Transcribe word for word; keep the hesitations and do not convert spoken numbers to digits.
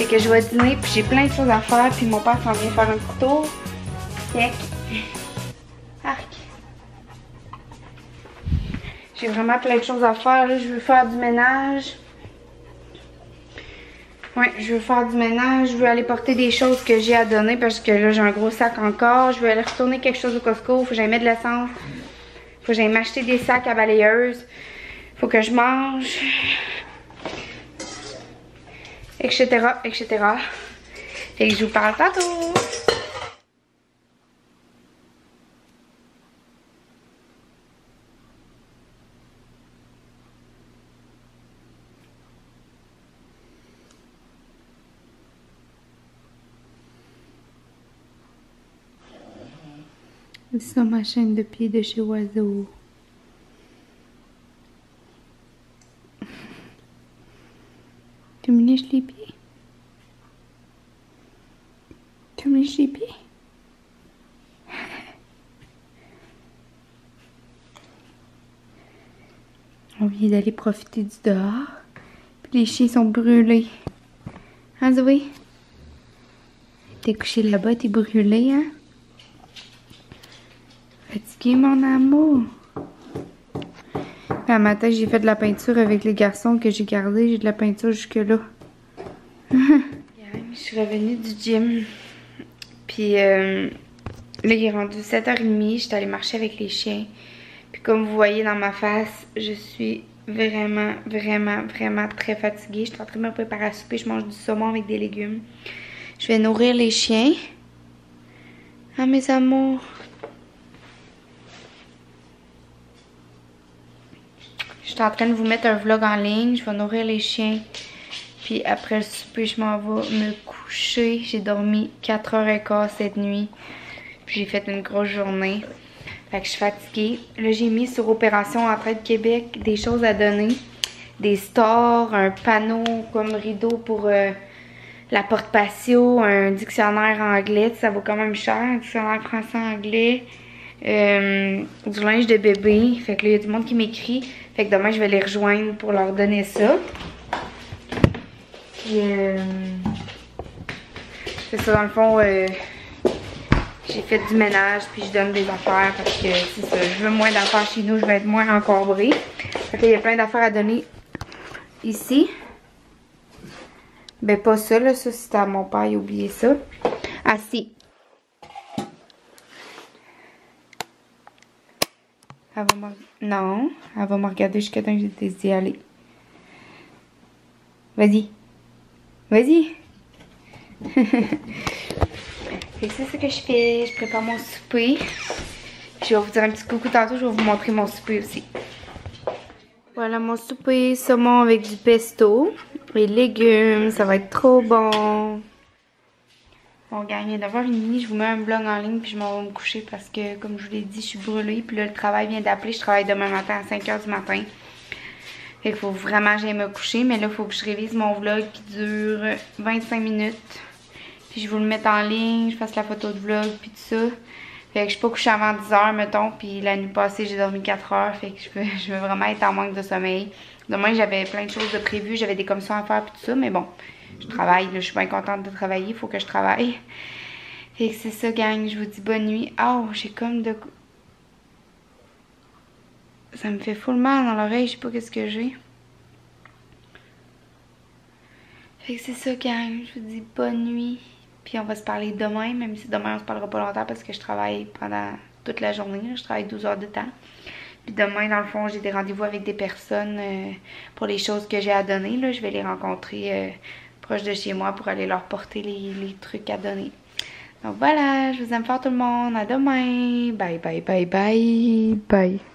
que je vais dîner, puis j'ai plein de choses à faire, puis mon père s'en vient faire un petit tour. Fait que... Arc. J'ai vraiment plein de choses à faire, là. Je veux faire du ménage. Ouais, je veux faire du ménage, je veux aller porter des choses que j'ai à donner parce que là j'ai un gros sac encore. Je veux aller retourner quelque chose au Costco, faut que j'aille mettre de l'essence. Faut que j'aille m'acheter des sacs à balayeuse. Faut que je mange. Etc. etc. Fait que je vous parle tantôt. C'est ça ma chaîne de pieds de chez Oiseau. Tu me lèches les pieds? Tu me lèches les pieds? On vient d'aller profiter du dehors. Puis les chiens sont brûlés. Hein Zoé? T'es couché là-bas, t'es brûlé, hein? Fatigué, mon amour. Un matin, j'ai fait de la peinture avec les garçons que j'ai gardés. J'ai de la peinture jusque-là. Je suis revenue du gym. Puis euh, là, il est rendu sept heures trente. J'étais allée marcher avec les chiens. Puis comme vous voyez dans ma face, je suis vraiment, vraiment, vraiment très fatiguée. Je suis en train de me préparer à souper. Je mange du saumon avec des légumes. Je vais nourrir les chiens. Ah, mes amours. Je suis en train de vous mettre un vlog en ligne. Je vais nourrir les chiens. Puis après le souper, je m'en vais me coucher. J'ai dormi quatre heures quinze cette nuit. Puis j'ai fait une grosse journée. Fait que je suis fatiguée. Là, j'ai mis sur Opération Entraide Québec des choses à donner. Des stores, un panneau comme rideau pour euh, la porte patio, un dictionnaire anglais. Ça vaut quand même cher, un dictionnaire français-anglais. Euh, du linge de bébé. Fait que là, il y a du monde qui m'écrit. Fait que demain, je vais les rejoindre pour leur donner ça. Puis, euh, c'est ça, dans le fond, euh, j'ai fait du ménage, puis je donne des affaires parce que c'est ça, je veux moins d'affaires chez nous, je vais être moins encombrée. Fait que là, il y a plein d'affaires à donner ici. Ben, pas ça, là, ça, c'était à mon père, il a oublié ça. Ah, si. Elle va me... Non, elle va me regarder jusqu'à temps que j'ai décidé d'y aller. Vas-y. Vas-y. C'est ça que je fais. Je prépare mon souper. Je vais vous dire un petit coucou tantôt. Je vais vous montrer mon souper aussi. Voilà mon souper. Saumon avec du pesto. Et légumes. Ça va être trop bon. Bon, gang, il est neuf heures trente. Je vous mets un vlog en ligne. Puis je m'en vais me coucher parce que, comme je vous l'ai dit, je suis brûlée. Puis là, le travail vient d'appeler. Je travaille demain matin à cinq heures du matin. Fait qu'il faut vraiment que j'aille me coucher. Mais là, il faut que je révise mon vlog qui dure vingt-cinq minutes. Puis je vous le mette en ligne. Je fasse la photo de vlog. Puis tout ça. Fait que je suis pas couchée avant dix heures, mettons. Puis la nuit passée, j'ai dormi quatre heures. Fait que je veux, je veux vraiment être en manque de sommeil. Demain, j'avais plein de choses de prévues. J'avais des commissions à faire. Puis tout ça. Mais bon, je travaille. Là, je suis bien contente de travailler. Il faut que je travaille. Fait que c'est ça, gang. Je vous dis bonne nuit. Oh, j'ai comme de... Ça me fait full mal dans l'oreille, je sais pas qu'est-ce que j'ai. Fait que c'est ça, gang. Je vous dis bonne nuit. Puis on va se parler demain, même si demain on se parlera pas longtemps parce que je travaille pendant toute la journée. Là. Je travaille douze heures de temps. Puis demain, dans le fond, j'ai des rendez-vous avec des personnes euh, pour les choses que j'ai à donner. Là. Je vais les rencontrer euh, proche de chez moi pour aller leur porter les, les trucs à donner. Donc voilà, je vous aime fort tout le monde. À demain. Bye, bye, bye, bye, bye.